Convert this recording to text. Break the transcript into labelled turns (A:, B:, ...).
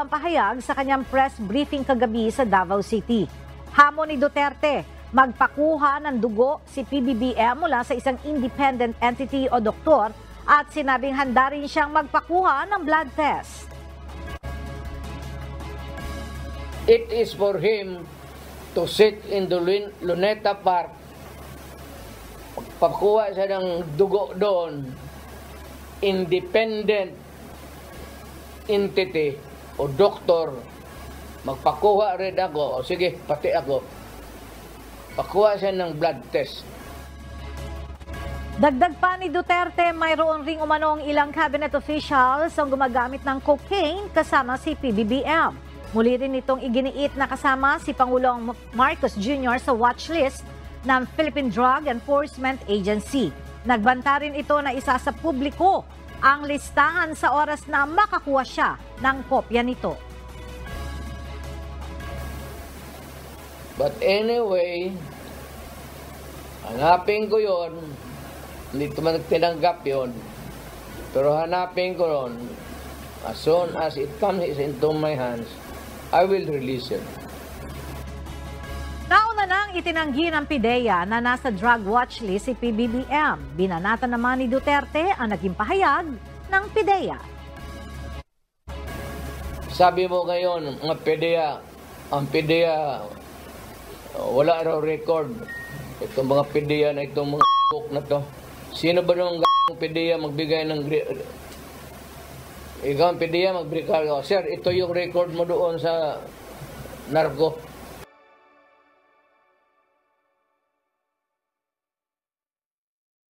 A: ang pahayag sa kanyang press briefing kagabi sa Davao City. Hamon ni Duterte, magpakuha ng dugo si PBBM mula sa isang independent entity o doktor at sinabing handa rin siyang magpakuha ng blood test.
B: It is for him to sit in the Luneta Park, magpakuha siya ng dugo doon, independent entity o doktor, magpakuha rin ako, o sige, pati ako, pakuha siya ng blood test.
A: Dagdag pa ni Duterte, mayroon ring umanong ilang cabinet officials ang gumagamit ng cocaine kasama si PBBM. Muli rin itong iginiit na kasama si Pangulong Marcos Jr. sa watchlist ng Philippine Drug Enforcement Agency. Nagbanta rin ito na isa sa publiko ang listahan sa oras na makakuha siya ng kopya nito.
B: But anyway, hanapin ko yon. Hindi man tinanggap yon. Pero hanapin ko yon. As soon as it comes into my hands, I will release it.
A: Nauna nang itinanggi ng PIDEA na nasa drug watch list si PBBM. Binanatan naman ni Duterte ang naging pahayag ng PIDEA.
B: Sabi mo ngayon, mga PIDEA, ang PIDEA, wala raw record. Itong mga PIDEA na itong mga book na to. Sino ba nung PIDEA magbigay ng... Ikaw ang PIDEA magbigay. Sir, ito yung record mo doon sa narco.